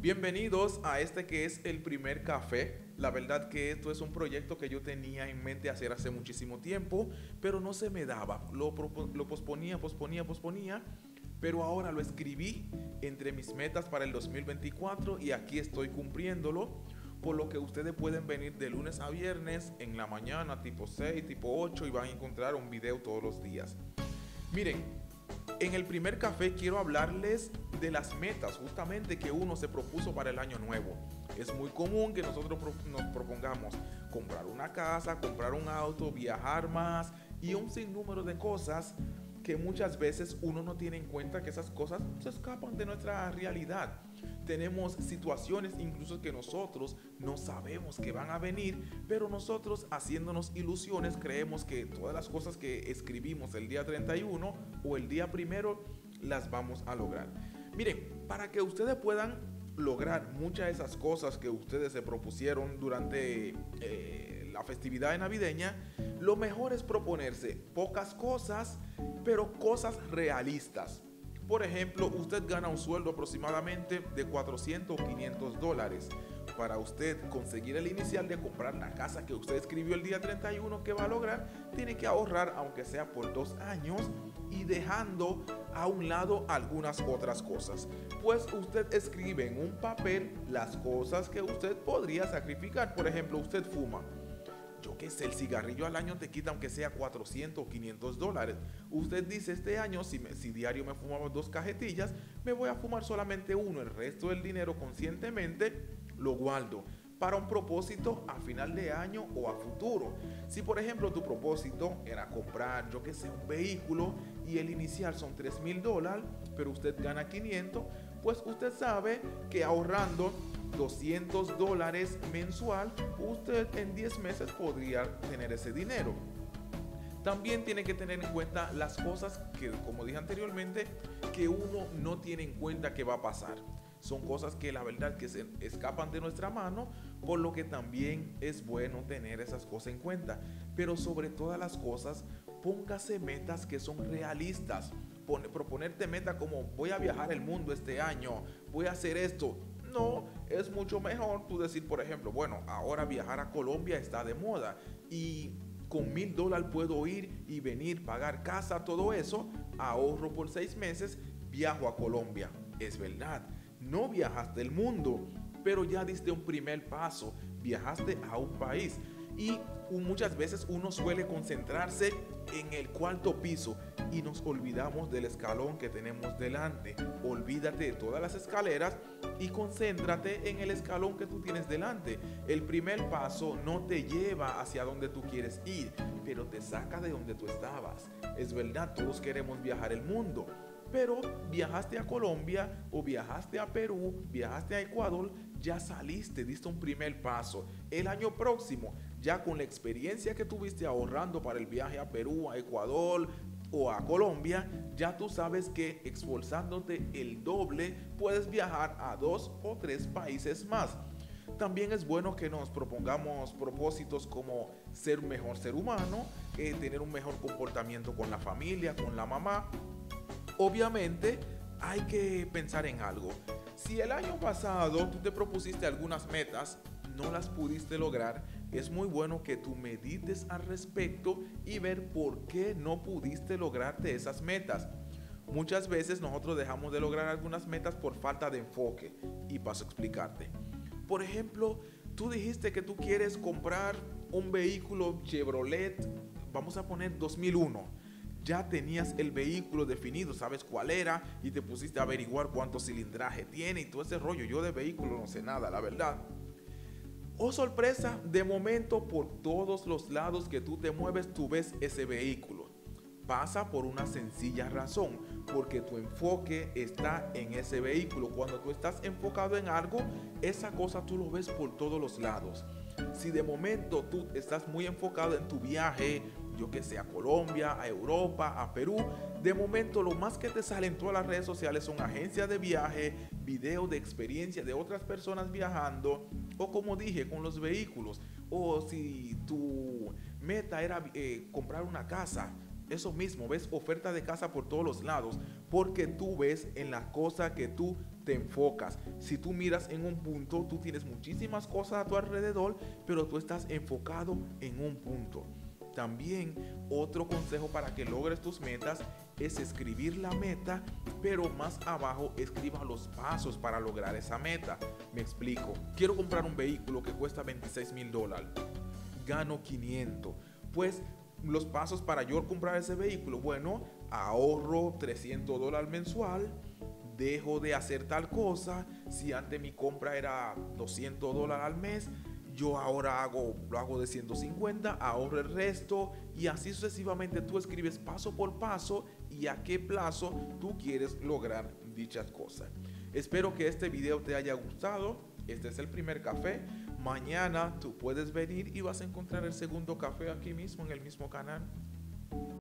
Bienvenidos a este que es el primer café. La verdad que esto es un proyecto que yo tenía en mente hacer hace muchísimo tiempo, pero no se me daba. Lo posponía, pero ahora lo escribí entre mis metas para el 2024 y aquí estoy cumpliéndolo. Por lo que ustedes pueden venir de lunes a viernes en la mañana, tipo 6, tipo 8 y van a encontrar un video todos los días. Miren, en el primer café quiero hablarles de las metas justamente que uno se propuso para el año nuevo. Es muy común que nosotros nos propongamos comprar una casa, comprar un auto, viajar más y un sinnúmero de cosas que muchas veces uno no tiene en cuenta que esas cosas se escapan de nuestra realidad. Tenemos situaciones incluso que nosotros no sabemos que van a venir, pero nosotros haciéndonos ilusiones creemos que todas las cosas que escribimos el día 31 o el día primero las vamos a lograr. Miren, para que ustedes puedan lograr muchas de esas cosas que ustedes se propusieron durante la festividad navideña, lo mejor es proponerse pocas cosas, pero cosas realistas. Por ejemplo, usted gana un sueldo aproximadamente de 400 o 500 dólares. Para usted conseguir el inicial de comprar la casa que usted escribió el día 31 que va a lograr, tiene que ahorrar aunque sea por 2 años y dejando a un lado algunas otras cosas. Pues usted escribe en un papel las cosas que usted podría sacrificar. Por ejemplo, usted fuma. Yo qué sé, el cigarrillo al año te quita aunque sea 400 o 500 dólares. Usted dice, este año, si diario me fumaba 2 cajetillas, me voy a fumar solamente uno. El resto del dinero conscientemente lo guardo para un propósito a final de año o a futuro. Si por ejemplo tu propósito era comprar, yo que sé, un vehículo y el inicial son 3,000 dólares, pero usted gana 500, pues usted sabe que ahorrando 200 dólares mensual, usted en 10 meses podría tener ese dinero. También tiene que tener en cuenta las cosas que, como dije anteriormente, que uno no tiene en cuenta que va a pasar. Son cosas que la verdad que se escapan de nuestra mano, por lo que también es bueno tener esas cosas en cuenta. Pero sobre todas las cosas, póngase metas que son realistas. Proponerte metas como voy a viajar el mundo este año, voy a hacer esto. No, es mucho mejor tú decir, por ejemplo, bueno, ahora viajar a Colombia está de moda y con 1,000 dólares puedo ir y venir, pagar casa, todo eso, ahorro por 6 meses, viajo a Colombia. Es verdad, no viajaste el mundo, pero ya diste un primer paso, viajaste a un país. Y muchas veces uno suele concentrarse en el cuarto piso y nos olvidamos del escalón que tenemos delante. Olvídate de todas las escaleras y concéntrate en el escalón que tú tienes delante. El primer paso no te lleva hacia donde tú quieres ir, pero te saca de donde tú estabas. Es verdad, todos queremos viajar el mundo, pero viajaste a Colombia o viajaste a Perú, viajaste a Ecuador, ya saliste, diste un primer paso. El año próximo, ya con la experiencia que tuviste ahorrando para el viaje a Perú, a Ecuador o a Colombia, ya tú sabes que esforzándote el doble puedes viajar a 2 o 3 países más. También es bueno que nos propongamos propósitos como ser un mejor ser humano, tener un mejor comportamiento con la familia, con la mamá. Obviamente hay que pensar en algo. Si el año pasado tú te propusiste algunas metas, no las pudiste lograr, es muy bueno que tú medites al respecto y ver por qué no pudiste lograrte esas metas. Muchas veces nosotros dejamos de lograr algunas metas por falta de enfoque y paso a explicarte. Por ejemplo, tú dijiste que tú quieres comprar un vehículo Chevrolet, vamos a poner 2001. Ya tenías el vehículo definido, sabes cuál era y te pusiste a averiguar cuánto cilindraje tiene y todo ese rollo. Yo de vehículo no sé nada, la verdad. Oh sorpresa, de momento por todos los lados que tú te mueves, tú ves ese vehículo. Pasa por una sencilla razón, porque tu enfoque está en ese vehículo. Cuando tú estás enfocado en algo, esa cosa tú lo ves por todos los lados. Si de momento tú estás muy enfocado en tu viaje, yo que sé, a Colombia, a Europa, a Perú, de momento lo más que te sale en todas las redes sociales son agencias de viaje, videos de experiencia de otras personas viajando, o como dije, con los vehículos, o si tu meta era comprar una casa. Eso mismo, ves oferta de casa por todos los lados, porque tú ves en la cosa que tú te enfocas. Si tú miras en un punto, tú tienes muchísimas cosas a tu alrededor, pero tú estás enfocado en un punto. También otro consejo para que logres tus metas es escribir la meta, pero más abajo escriba los pasos para lograr esa meta. Me explico. Quiero comprar un vehículo que cuesta $26,000. Gano 500. Pues los pasos para yo comprar ese vehículo, bueno, ahorro $300 mensual, dejo de hacer tal cosa. Si antes mi compra era $200 al mes, yo ahora lo hago de 150, ahorro el resto y así sucesivamente. Tú escribes paso por paso y a qué plazo tú quieres lograr dichas cosas. Espero que este video te haya gustado. Este es el primer café. Mañana tú puedes venir y vas a encontrar el segundo café aquí mismo en el mismo canal.